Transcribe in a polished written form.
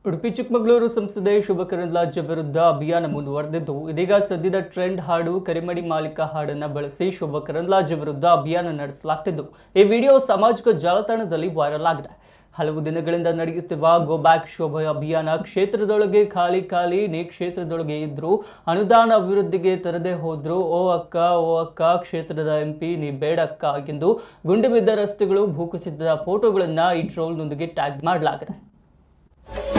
ಉಡುಪಿ ಚಿಕ್ಕಮಗಳೂರು ಸಂಸದೆ ಶೋಭಾ ಕರಂದ್ಲಾಜೆ ವಿರುದ್ಧ ಅಭಿಯಾನ ಮುಂದುವರೆದಿದ್ದು ಇದೀಗ ಸದ್ಯದ ಟ್ರೆಂಡ್ ಹಾಡು ಕರಿಮಡಿ ಮಾಲೀಕ ಹಾಡನ್ನು ಬಳಸಿ ಶೋಭಾ ಕರಂದ್ಲಾಜೆ ವಿರುದ್ಧ ಅಭಿಯಾನ ನಡೆಸಲಾಗುತ್ತಿದ್ದು ಈ ವಿಡಿಯೋ ಸಾಮಾಜಿಕ ಜಾಲತಾಣದಲ್ಲಿ ವೈರಲ್ ಆಗಿದೆ. ಹಲವು ದಿನಗಳಿಂದ ನಡೆಯುತ್ತಿರುವ ಗೋ ಬ್ಯಾಕ್ ಶೋಭಾ ಅಭಿಯಾನ ಕ್ಷೇತ್ರದೊಳಗೆ ಖಾಲಿ ನೀ ಕ್ಷೇತ್ರದೊಳಗೆ ಇದ್ರು ಅನುದಾನ ಅಭಿವೃದ್ಧಿಗೆ ತರದೆ ಹೋದ್ರು ಓ ಅಕ್ಕ ಕ್ಷೇತ್ರದ MP ನೀ ಬೇಡಕ್ಕ ಎಂದು ಗುಂಡು ಬಿದ್ದ ರಸ್ತೆಗಳು ಭೂಕುಸಿತದ ಫೋಟೋಗಳನ್ನ ಈ ಟ್ರೋಲ್ನೊಂದಿಗೆ ಟ್ಯಾಗ್ ಮಾಡಲಾಗಿದೆ.